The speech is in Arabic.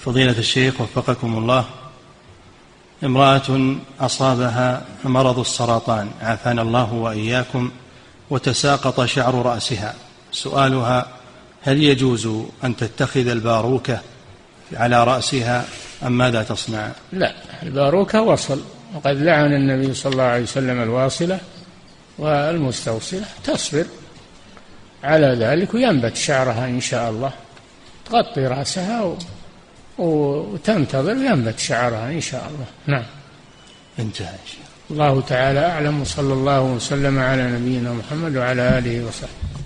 فضيلة الشيخ وفقكم الله، امرأة أصابها مرض السرطان عافانا الله وإياكم وتساقط شعر رأسها، سؤالها: هل يجوز أن تتخذ الباروكة على رأسها أم ماذا تصنع؟ لا، الباروكة وصل، وقد لعن النبي صلى الله عليه وسلم الواصلة والمستوصلة. تصبر على ذلك وينبت شعرها إن شاء الله، تغطي رأسها وتنتظر ينبت شعرها إن شاء الله. نعم، انتهى. الله تعالى أعلم، وصلى الله وسلم على نبينا محمد وعلى آله وصحبه.